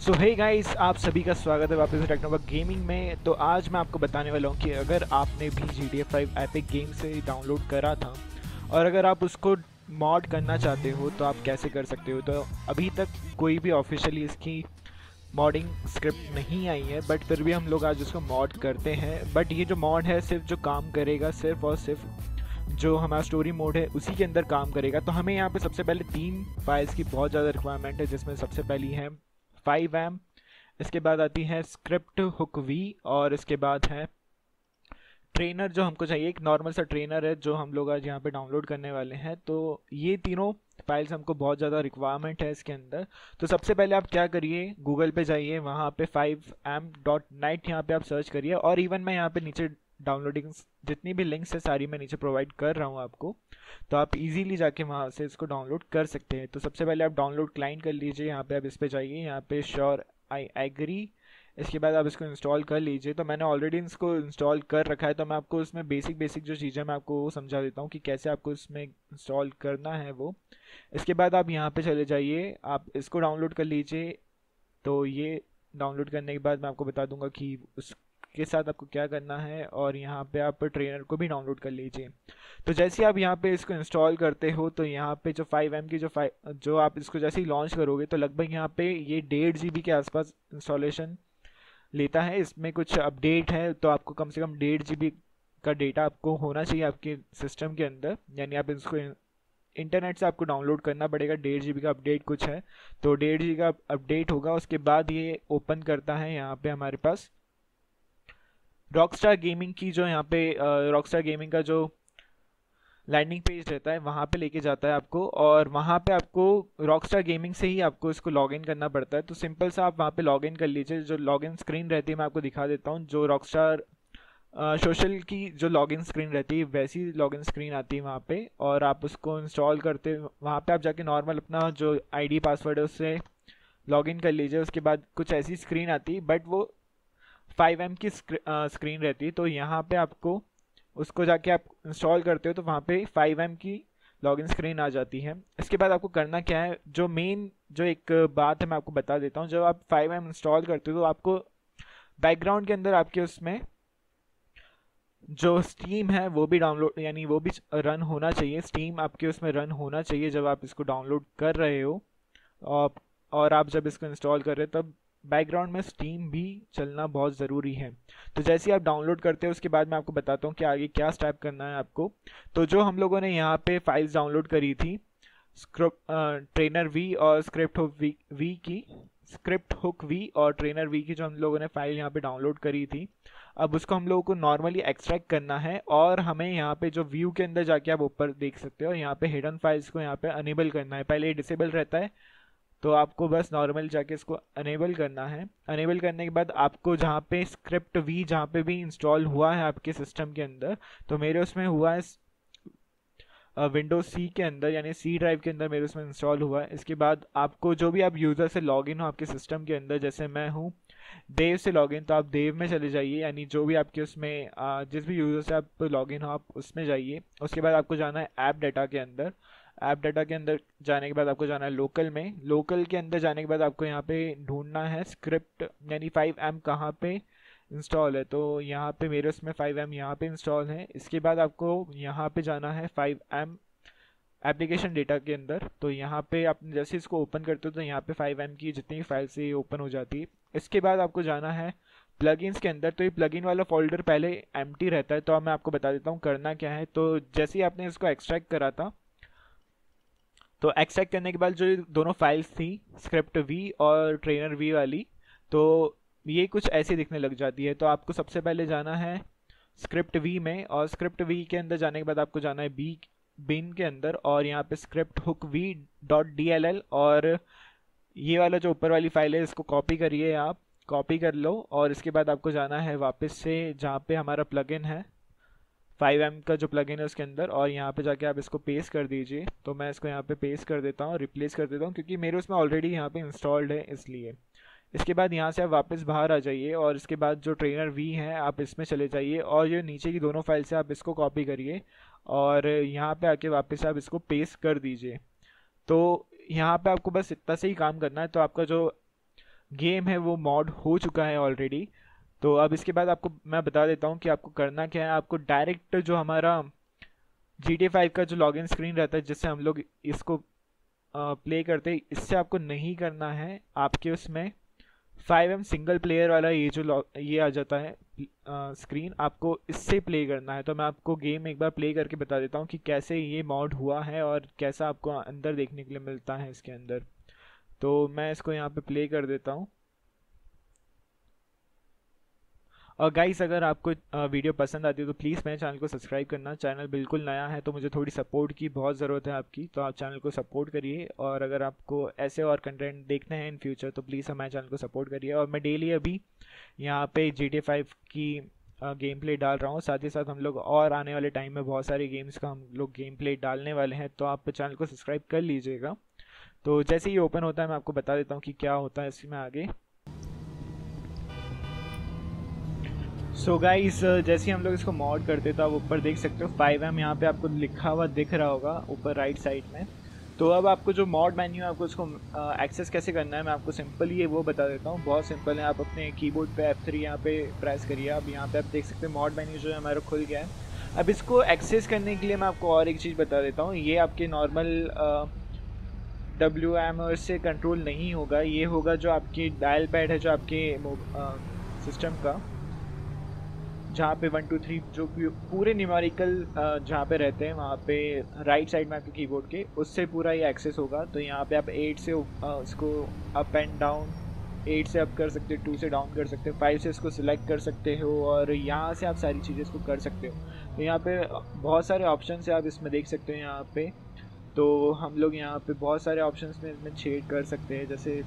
सो hey guys, आप सभी का स्वागत है वापस टेक्नोबा गेमिंग में। तो आज मैं आपको बताने वाला हूँ कि अगर आपने भी GTA 5 एपिक गेम से डाउनलोड करा था और अगर आप उसको मॉड करना चाहते हो तो आप कैसे कर सकते हो। तो अभी तक कोई भी ऑफिशियली इसकी मॉडिंग स्क्रिप्ट नहीं आई है, बट फिर भी हम लोग आज उसको मॉड करते हैं। बट ये जो मॉड है सिर्फ जो काम करेगा सिर्फ और सिर्फ जो हमारा स्टोरी मोड है उसी के अंदर काम करेगा। तो हमें यहाँ पे सबसे पहले 3 फाइल्स की बहुत ज़्यादा रिक्वायरमेंट है, जिसमें सबसे पहली है 5M, इसके बाद आती है स्क्रिप्ट हुक वी, और इसके बाद है ट्रेनर जो हमको चाहिए। एक नॉर्मल सा ट्रेनर है जो हम लोग आज यहाँ पे डाउनलोड करने वाले हैं। तो ये तीनों फाइल्स हमको बहुत ज़्यादा रिक्वायरमेंट है इसके अंदर। तो सबसे पहले आप क्या करिए, गूगल पे जाइए, वहाँ पे 5m.net यहाँ पे आप सर्च करिए, और इवन मैं यहाँ पे नीचे डाउनलोडिंग जितनी भी लिंक्स है सारी मैं नीचे प्रोवाइड कर रहा हूँ आपको। तो आप इजीली जाके वहाँ से इसको डाउनलोड कर सकते हैं। तो सबसे पहले आप डाउनलोड क्लाइंट कर लीजिए, यहाँ पे आप इस पे जाइए, यहाँ पे श्योर आई एग्री, इसके बाद आप इसको इंस्टॉल कर लीजिए। तो मैंने ऑलरेडी इसको इंस्टॉल कर रखा है, तो मैं आपको इसमें बेसिक बेसिक जो चीज़ें मैं आपको वो समझा देता हूँ कि कैसे आपको इसमें इंस्टॉल करना है वो। इसके बाद आप यहाँ पे चले जाइए, आप इसको डाउनलोड कर लीजिए। तो ये डाउनलोड करने के बाद मैं आपको बता दूंगा कि उसके साथ आपको क्या करना है, और यहाँ पे आप ट्रेनर को भी डाउनलोड कर लीजिए। तो जैसे आप यहाँ पे इसको इंस्टॉल करते हो तो यहाँ पे जो 5M की जो आप इसको जैसे ही लॉन्च करोगे तो लगभग यहाँ पे ये 1.5 GB के आसपास इंस्टॉलेशन लेता है। इसमें कुछ अपडेट है तो आपको कम से कम 1.5 GB का डेटा आपको होना चाहिए आपके सिस्टम के अंदर, यानी आप इसको इंटरनेट से आपको डाउनलोड करना पड़ेगा। 1.5 GB का अपडेट कुछ है, तो 1.5 GB का अपडेट होगा। उसके बाद ये ओपन करता है यहाँ पे हमारे पास रॉकस्टार गेमिंग की, जो यहाँ पे रॉकस्टार गेमिंग का जो लैंडिंग पेज रहता है वहाँ पे लेके जाता है आपको, और वहाँ पे आपको रॉकस्टार गेमिंग से ही आपको इसको लॉगिन करना पड़ता है। तो सिंपल सा आप वहाँ पे लॉगिन कर लीजिए। जो लॉगिन स्क्रीन रहती है मैं आपको दिखा देता हूँ। जो रॉकस्टार सोशल की जो लॉगिन स्क्रीन रहती है वैसी लॉगिन स्क्रीन आती है वहाँ पे, और आप उसको इंस्टॉल करते वहाँ पे आप जाके नॉर्मल अपना जो आईडी पासवर्ड है उससे लॉगिन कर लीजिए। उसके बाद कुछ ऐसी स्क्रीन आती है, बट वो 5M की स्क्रीन रहती है। तो यहाँ पे आपको उसको जाके आप इंस्टॉल करते हो तो वहाँ पे 5M की लॉगिन स्क्रीन आ जाती है। इसके बाद आपको करना क्या है, जो मेन जो एक बात है मैं आपको बता देता हूँ। जब आप 5M इंस्टॉल करते हो तो आपको बैकग्राउंड के अंदर आपके उसमें जो स्टीम है वो भी डाउनलोड यानी वो भी रन होना चाहिए। स्टीम आपके उसमें रन होना चाहिए जब आप इसको डाउनलोड कर रहे हो, और और आप जब इसको इंस्टॉल कर रहे हो तब बैकग्राउंड में स्टीम भी चलना बहुत ज़रूरी है। तो जैसे ही आप डाउनलोड करते हो उसके बाद मैं आपको बताता हूँ कि आगे क्या स्टेप करना है आपको। तो जो हम लोगों ने यहाँ पे फाइल्स डाउनलोड करी थी ट्रेनर वी और स्क्रिप्ट हुक वी और ट्रेनर वी की जो हम लोगों ने फाइल यहाँ पे डाउनलोड करी थी, अब उसको हम लोगों को नॉर्मली एक्सट्रैक्ट करना है। और हमें यहाँ पे जो व्यू के अंदर जाके आप ऊपर देख सकते हो, यहाँ पे हिडन फाइल्स को यहाँ पे अनेबल करना है। पहले ये डिसेबल रहता है, तो आपको बस नॉर्मल जाके इसको अनेबल करना है। अनेबल करने के बाद आपको जहाँ पे स्क्रिप्ट वी जहाँ पे भी इंस्टॉल हुआ है आपके सिस्टम के अंदर, तो मेरे उसमें हुआ है विंडोज सी के अंदर, यानी सी ड्राइव के अंदर मेरे उसमें इंस्टॉल हुआ है। इसके बाद आपको जो भी आप यूज़र से लॉगिन हो आपके सिस्टम के अंदर, जैसे मैं हूँ देव से लॉगिन, तो आप देव में चले जाइए, यानी जो भी आपके उसमें जिस भी यूज़र से आप लॉगिन हो आप उसमें जाइए। उसके बाद आपको जाना है ऐप डाटा के अंदर। ऐप डाटा के अंदर जाने के बाद आपको जाना है लोकल में। लोकल के अंदर जाने के बाद आपको यहाँ पे ढूंढना है स्क्रिप्ट यानी 5M कहाँ पे इंस्टॉल है। तो यहाँ पे मेरे उसमें 5M यहाँ पे इंस्टॉल है। इसके बाद आपको यहाँ पे जाना है 5M एप्लीकेशन डेटा के अंदर। तो यहाँ पे आप जैसे इसको ओपन करते हो तो यहाँ पे 5M की जितनी भी फाइल से ओपन हो जाती है। इसके बाद आपको जाना है प्लगइन्स के अंदर। तो ये प्लगइन वाला फोल्डर पहले एम्प्टी रहता है, तो अब मैं आपको बता देता हूँ करना क्या है। तो जैसे ही आपने इसको एक्सट्रैक्ट करा था, तो एक्सट्रैक्ट करने के बाद जो ये दोनों फाइल्स थी स्क्रिप्ट वी और ट्रेनर वी वाली, तो ये कुछ ऐसे दिखने लग जाती है। तो आपको सबसे पहले जाना है स्क्रिप्ट वी में, और स्क्रिप्ट वी के अंदर जाने के बाद आपको जाना है बिन के अंदर, और यहाँ पे स्क्रिप्ट हुक वी .dll, और ये वाला जो ऊपर वाली फाइल है इसको कॉपी करिए, आप कॉपी कर लो। और इसके बाद आपको जाना है वापस से जहाँ पे हमारा प्लगइन है 5M का जो प्लगइन है उसके अंदर, और यहाँ पे जाके आप इसको पेस्ट कर दीजिए। तो मैं इसको यहाँ पे पेस्ट कर देता हूँ, रिप्लेस कर देता हूँ, क्योंकि मेरे उसमें ऑलरेडी यहाँ पे इंस्टॉल्ड है इसलिए। इसके बाद यहाँ से आप वापस बाहर आ जाइए, और इसके बाद जो ट्रेनर वी है आप इसमें चले जाइए, और ये नीचे की दोनों फाइल से आप इसको कॉपी करिए, और यहाँ पे आके वापस आप इसको पेस्ट कर दीजिए। तो यहाँ पे आपको बस इतना से ही काम करना है। तो आपका जो गेम है वो मॉड हो चुका है ऑलरेडी। तो अब इसके बाद आपको मैं बता देता हूँ कि आपको करना क्या है। आपको डायरेक्ट जो हमारा GTA 5 का जो लॉगिन स्क्रीन रहता है जिससे हम लोग इसको प्ले करते हैं, इससे आपको नहीं करना है। आपके उसमें 5M सिंगल प्लेयर वाला ये जो ये आ जाता है स्क्रीन, आपको इससे प्ले करना है। तो मैं आपको गेम एक बार प्ले करके बता देता हूँ कि कैसे ये मॉड हुआ है और कैसा आपको अंदर देखने के लिए मिलता है इसके अंदर। तो मैं इसको यहाँ पे प्ले कर देता हूँ। और गाइस, अगर आपको वीडियो पसंद आती है तो प्लीज़ मेरे चैनल को सब्सक्राइब करना। चैनल बिल्कुल नया है तो मुझे थोड़ी सपोर्ट की बहुत ज़रूरत है आपकी, तो आप चैनल को सपोर्ट करिए। और अगर आपको ऐसे और कंटेंट देखने हैं इन फ्यूचर तो प्लीज़ हमारे चैनल को सपोर्ट करिए। और मैं डेली अभी यहाँ पे GTA 5 की गेम प्ले डाल रहा हूँ। साथ ही साथ हम लोग और आने वाले टाइम में बहुत सारे गेम्स का हम लोग गेम प्ले डालने वाले हैं, तो आप चैनल को सब्सक्राइब कर लीजिएगा। तो जैसे ही ओपन होता है मैं आपको बता देता हूँ कि क्या होता है इसमें आगे। सो गाइस, जैसे ही हम लोग इसको मॉड करते तो आप ऊपर देख सकते हो 5M यहाँ पे आपको लिखा हुआ दिख रहा होगा ऊपर राइट साइड में। तो अब आपको जो मॉड मेन्यू है आपको इसको एक्सेस कैसे करना है मैं आपको सिंपल ये वो बता देता हूँ। बहुत सिंपल है, आप अपने कीबोर्ड पे F3 यहाँ पे प्रेस करिए। अब यहाँ पे आप देख सकते हैं मॉड मेन्यू जो है हमारा खुल गया है। अब इसको एक्सेस करने के लिए मैं आपको और एक चीज़ बता देता हूँ। ये आपके नॉर्मल WM से कंट्रोल नहीं होगा, ये होगा जो आपकी डायल पैड है जो आपके सिस्टम का, जहाँ पे 1 2 3 जो पूरे न्यूमेरिकल जहाँ पे रहते हैं वहाँ पे राइट साइड में आपके कीबोर्ड के, उससे पूरा ये एक्सेस होगा। तो यहाँ पे आप 8 से इसको अप एंड डाउन, 8 से अप कर सकते हो, 2 से डाउन कर सकते हो, 5 से इसको सिलेक्ट कर सकते हो और यहाँ से आप सारी चीज़ें इसको कर सकते हो। तो यहाँ पे बहुत सारे ऑप्शन है, आप इसमें देख सकते हो यहाँ पे। तो हम लोग यहाँ पे बहुत सारे ऑप्शन में इसमें छेड़ कर सकते हैं, जैसे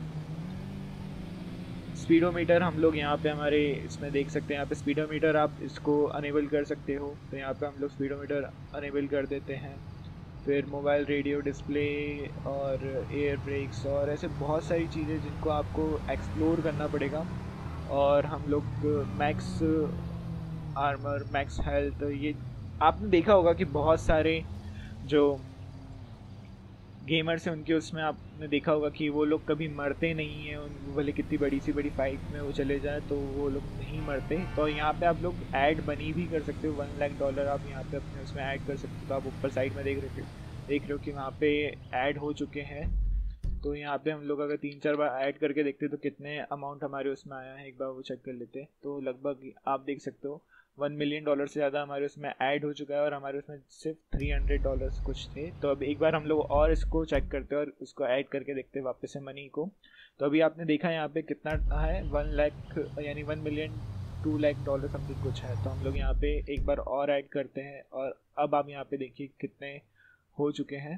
स्पीडोमीटर हम लोग यहाँ पे हमारे इसमें देख सकते हैं। यहाँ पे स्पीडोमीटर आप इसको अनेबल कर सकते हो, तो यहाँ पे हम लोग स्पीडोमीटर अनेबल कर देते हैं। फिर मोबाइल रेडियो डिस्प्ले और एयर ब्रेक्स और ऐसे बहुत सारी चीज़ें जिनको आपको एक्सप्लोर करना पड़ेगा। और हम लोग मैक्स आर्मर, मैक्स हेल्थ, ये आपने देखा होगा कि बहुत सारे जो गेमर्स हैं उनके उसमें आपने देखा होगा कि वो लोग कभी मरते नहीं हैं। उन भले कितनी बड़ी फाइट में वो चले जाए तो वो लोग नहीं मरते। तो यहाँ पे आप लोग ऐड मनी भी कर सकते हो, $1 लाख आप यहाँ पे अपने उसमें ऐड कर सकते हो। तो आप ऊपर साइड में देख रहे हो कि वहाँ पे ऐड हो चुके हैं। तो यहाँ पे हम लोग अगर 3-4 बार ऐड करके देखते तो कितने अमाउंट हमारे उसमें आया है एक बार वो चेक कर लेते। तो लगभग आप देख सकते हो $1 मिलियन से ज़्यादा हमारे उसमें ऐड हो चुका है और हमारे उसमें सिर्फ $300 कुछ थे। तो अब एक बार हम लोग और इसको चेक करते हैं और उसको ऐड करके देखते हैं वापस से मनी को। तो अभी आपने देखा यहाँ पे कितना है, 1 लाख यानी $1 मिलियन $2 लाख समथिंग कुछ है। तो हम लोग यहाँ पे एक बार और ऐड करते हैं और अब आप यहाँ पे देखिए कितने हो चुके हैं।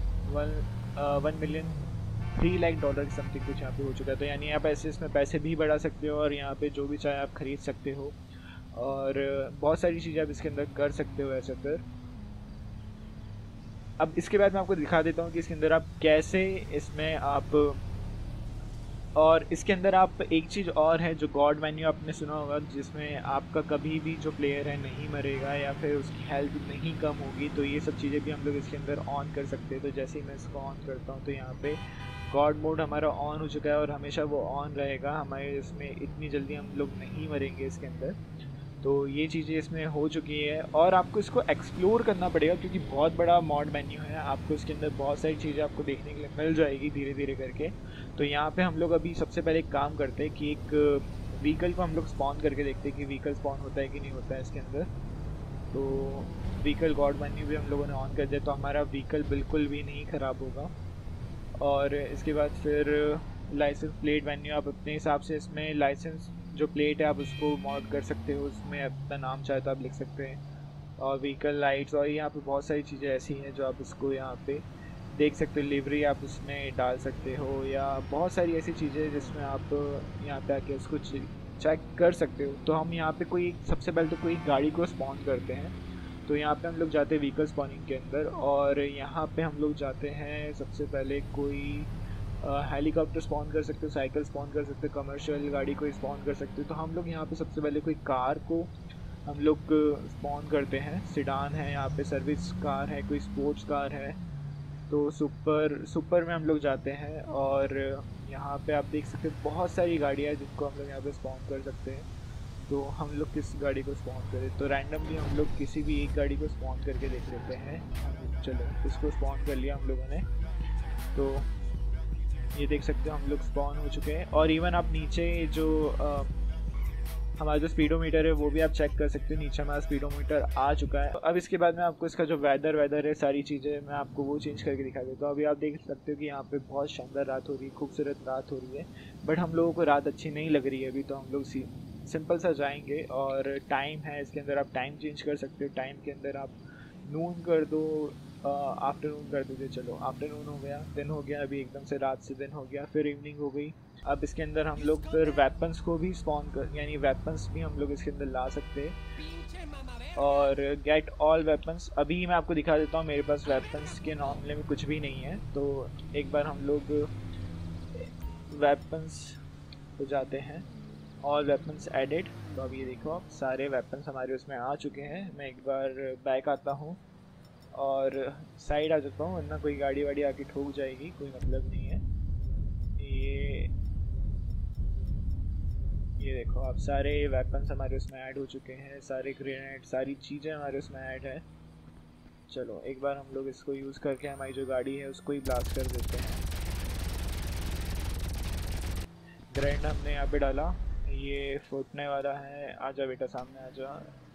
1 मिलियन $3 लाख की समथिंग कुछ यहाँ पे हो चुका है। तो यानी आप ऐसे इसमें पैसे भी बढ़ा सकते हो और यहाँ पे जो भी चाहे आप खरीद सकते हो और बहुत सारी चीज़ें आप इसके अंदर कर सकते हो ऐसे। फिर अब इसके बाद मैं आपको दिखा देता हूँ कि इसके अंदर आप कैसे इसमें आप, और इसके अंदर आप एक चीज़ और है जो गॉड मेन्यू आपने सुना होगा, जिसमें आपका कभी भी जो प्लेयर है नहीं मरेगा या फिर उसकी हेल्थ नहीं कम होगी। तो ये सब चीज़ें भी हम लोग इसके अंदर ऑन कर सकते हैं। तो जैसे ही मैं इसको ऑन करता हूँ तो यहाँ पे गॉड मोड हमारा ऑन हो चुका है और हमेशा वो ऑन रहेगा। हमारे इसमें इतनी जल्दी हम लोग नहीं मरेंगे इसके अंदर। तो ये चीज़ें इसमें हो चुकी है और आपको इसको एक्सप्लोर करना पड़ेगा क्योंकि बहुत बड़ा मॉड मेन्यू है। आपको इसके अंदर बहुत सारी चीज़ें आपको देखने के लिए मिल जाएगी धीरे धीरे करके। तो यहाँ पे हम लोग अभी सबसे पहले एक काम करते हैं कि एक व्हीकल को हम लोग स्पॉन करके देखते हैं कि व्हीकल स्पॉन होता है कि नहीं होता है इसके अंदर। तो व्हीकल गॉड मेन्यू भी हम लोगों ने ऑन कर दिया तो हमारा व्हीकल बिल्कुल भी नहीं ख़राब होगा। और इसके बाद फिर लाइसेंस प्लेट मेन्यू, आप अपने हिसाब से इसमें लाइसेंस जो प्लेट है आप उसको मॉड कर सकते हो, उसमें अपना नाम चाहे तो आप लिख सकते हैं। और व्हीकल लाइट्स और यहाँ पे बहुत सारी चीज़ें ऐसी हैं जो आप उसको यहाँ पे देख सकते हो। लिवरी आप उसमें डाल सकते हो या बहुत सारी ऐसी चीज़ें जिसमें आप यहाँ पे आके उसको चेक कर सकते हो। तो हम यहाँ पे कोई सबसे पहले तो कोई गाड़ी को स्पॉन करते हैं। तो यहाँ पे हम लोग जाते हैं व्हीकल स्पॉनिंग के अंदर और यहाँ पे हम लोग जाते हैं सबसे पहले कोई हेलीकॉप्टर स्पॉन कर सकते हो, साइकिल स्पॉन कर सकते हो, कमर्शियल गाड़ी को स्पॉन कर सकते हो। तो हम लोग यहाँ पे सबसे पहले कोई कार को हम लोग स्पॉन करते हैं। सिडान है यहाँ पे, सर्विस कार है, कोई स्पोर्ट्स कार है तो सुपर में हम लोग जाते हैं और यहाँ पे आप देख सकते हैं बहुत सारी गाड़ियाँ हैं जिनको हम लोग यहाँ पे स्पॉन कर सकते हैं। तो हम लोग किस गाड़ी को स्पॉन करें, तो रैंडमली हम लोग किसी भी एक गाड़ी को स्पॉन करके देख लेते हैं। चलो इसको स्पॉन कर लिया हम लोगों ने। तो ये देख सकते हो हम लोग स्पॉन हो चुके हैं। और इवन आप नीचे जो हमारा जो स्पीडोमीटर है वो भी आप चेक कर सकते हो, नीचे हमारा स्पीडोमीटर आ चुका है। अब इसके बाद में आपको इसका जो वेदर है सारी चीज़ें मैं आपको वो चेंज करके दिखा देता हूँ। अभी आप देख सकते हो कि यहाँ पे बहुत शानदार रात हो रही है, खूबसूरत रात हो रही है, बट हम लोगों को रात अच्छी नहीं लग रही है अभी। तो हम लोग सिंपल सा जाएंगे और टाइम है इसके अंदर, आप टाइम चेंज कर सकते हो। टाइम के अंदर आप नून कर दो, आफ्टरनून कर दीजिए। चलो आफ्टरनून हो गया, दिन हो गया, अभी एकदम से रात से दिन हो गया, फिर इवनिंग हो गई। अब इसके अंदर हम लोग फिर वेपन्स को भी स्पॉन कर, यानी वेपन्स भी हम लोग इसके अंदर ला सकते हैं और गेट ऑल वेपन्स। अभी मैं आपको दिखा देता हूँ, मेरे पास वेपन्स के मामले में कुछ भी नहीं है। तो एक बार हम लोग वेपन्स पे जाते हैं, ऑल वेपन्स एडिड। तो अब ये देखो आप सारे वेपन्स हमारे उसमें आ चुके हैं। मैं एक बार बैक आता हूँ और साइड आ जाता हूँ, वरना कोई गाड़ी वाड़ी आके ठोक जाएगी, कोई मतलब नहीं है। ये देखो आप सारे वेपन्स हमारे उसमें ऐड हो चुके हैं, सारे ग्रेनेड सारी चीज़ें हमारे उसमें ऐड है। चलो एक बार हम लोग इसको यूज़ करके हमारी जो गाड़ी है उसको ही ब्लास्ट कर देते हैं। ग्रेनेड हमने यहाँ पे डाला, ये फूटने वाला है। आजा बेटा सामने आजा।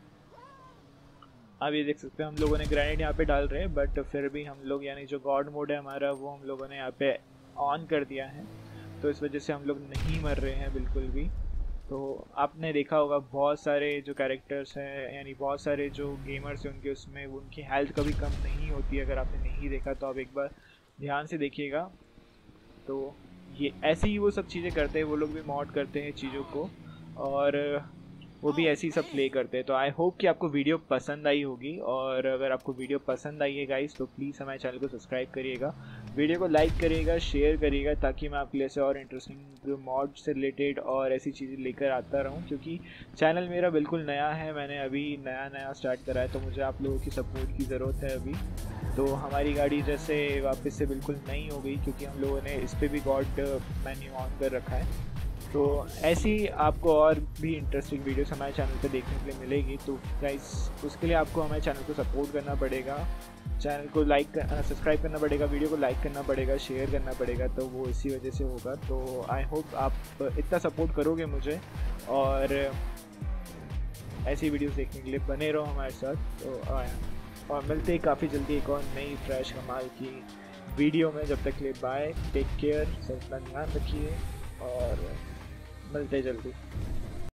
अब ये देख सकते हैं हम लोगों ने ग्रेनेड यहाँ पे डाल रहे हैं, बट फिर भी हम लोग यानी जो गॉड मोड है हमारा वो हम लोगों ने यहाँ पे ऑन कर दिया है। तो इस वजह से हम लोग नहीं मर रहे हैं बिल्कुल भी। तो आपने देखा होगा बहुत सारे जो कैरेक्टर्स हैं, यानी बहुत सारे जो गेमर्स हैं उनके उसमें उनकी हेल्थ कभी कम नहीं होती। अगर आपने नहीं देखा तो आप एक बार ध्यान से देखिएगा। तो ये ऐसे ही वो सब चीज़ें करते हैं, वो लोग भी मॉड करते हैं चीज़ों को और वो भी ऐसे ही सब प्ले करते हैं। तो आई होप कि आपको वीडियो पसंद आई होगी, और अगर आपको वीडियो पसंद आई है गाइस तो प्लीज़ हमारे चैनल को सब्सक्राइब करिएगा, वीडियो को लाइक करिएगा, शेयर करिएगा, ताकि मैं आपके लिए ऐसे और इंटरेस्टिंग मॉड से रिलेटेड और ऐसी चीज़ें लेकर आता रहूँ। क्योंकि चैनल मेरा बिल्कुल नया है, मैंने अभी नया स्टार्ट करा है, तो मुझे आप लोगों की सपोर्ट की ज़रूरत है अभी। तो हमारी गाड़ी जैसे वापस से बिल्कुल नई हो गई, क्योंकि हम लोगों ने इस पर भी गॉड मेन्यू ऑन कर रखा है। तो ऐसी आपको और भी इंटरेस्टिंग वीडियोस हमारे चैनल पे देखने के लिए मिलेगी। तो गाइस उसके लिए आपको हमारे चैनल को सपोर्ट करना पड़ेगा, चैनल को सब्सक्राइब करना पड़ेगा, वीडियो को लाइक करना पड़ेगा, शेयर करना पड़ेगा। तो वो इसी वजह से होगा। तो आई होप आप इतना सपोर्ट करोगे मुझे और ऐसी वीडियोस देखने के लिए बने रहो हमारे साथ। तो और मिलते हैं काफ़ी जल्दी एक और नई फ्रेश कमाल की वीडियो में। जब तक के लिए बाय, टेक केयर, सब अपना ध्यान रखिए और मिलते जल्दी।